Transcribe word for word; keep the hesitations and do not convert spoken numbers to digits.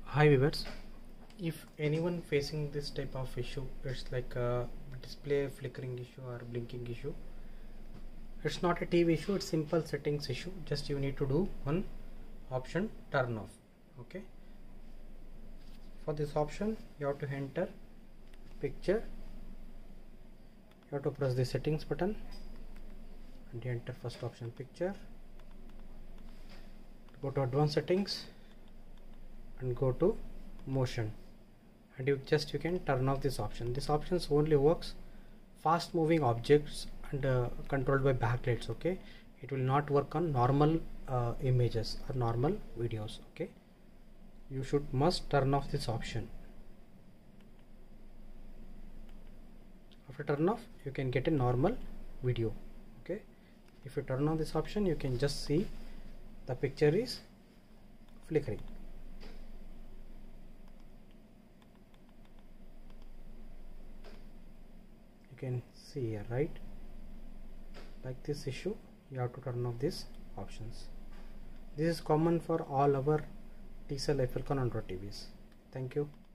Hi viewers, if anyone facing this type of issue, it's like a display flickering issue or blinking issue. It's not a T V issue, it's simple settings issue. Just you need to do one option, turn off. Okay, for this option you have to enter picture, you have to press the settings button and enter first option, picture. Go to advanced settings and go to motion, and you just you can turn off this option. This options only works fast moving objects and uh, controlled by backlights. Okay, it will not work on normal uh, images or normal videos. Okay, you should must turn off this option. After turn off, you can get a normal video. Okay, if you turn on this option, you can just see the picture is flickering. You can see here, right? Like this issue, you have to turn off these options. This is common for all our TCL, F L C O N, Android T Vs. Thank you.